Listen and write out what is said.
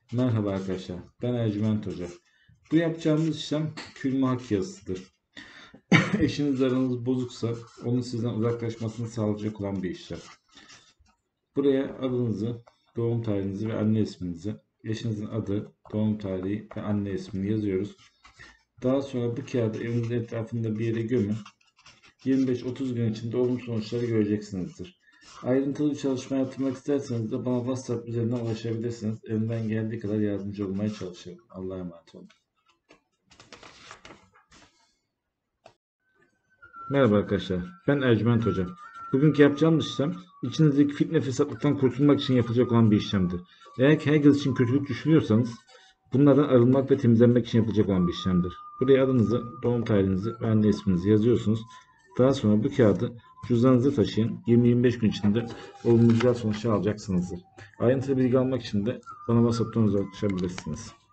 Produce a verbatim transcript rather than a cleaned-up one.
Merhaba arkadaşlar, ben Ercüment Hoca. Bu yapacağımız işlem külme hak yazısıdır. Eşinizle aranız bozuksa onun sizden uzaklaşmasını sağlayacak olan bir işlem. Buraya adınızı, doğum tarihinizi ve anne isminizi, eşinizin adı, doğum tarihi ve anne ismini yazıyoruz. Daha sonra bu kağıdı evinizin etrafında bir yere gömün. yirmi beş otuz gün içinde olumlu sonuçları göreceksinizdir. Ayrıntılı bir çalışma yaptırmak isterseniz de bana WhatsApp üzerinden ulaşabilirsiniz. Elimden geldiği kadar yardımcı olmaya çalışırım. Allah'a emanet olun. Merhaba arkadaşlar, ben Ercüment Hoca. Bugünkü yapacağımız işlem, içinizdeki fitne fesatlıktan kurtulmak için yapılacak olan bir işlemdir. Eğer ki herkes için kötülük düşünüyorsanız, bunlardan arınmak ve temizlenmek için yapılacak olan bir işlemdir. Buraya adınızı, doğum tarihinizi ve anne isminizi yazıyorsunuz. Daha sonra bu kağıdı cüzdanınıza taşıyın. yirmi yirmi beş gün içinde olumlu güzel sonuçlar alacaksınızdır. Ayrıntılı bilgi almak için de bana WhatsApp'tan ulaşabilirsiniz.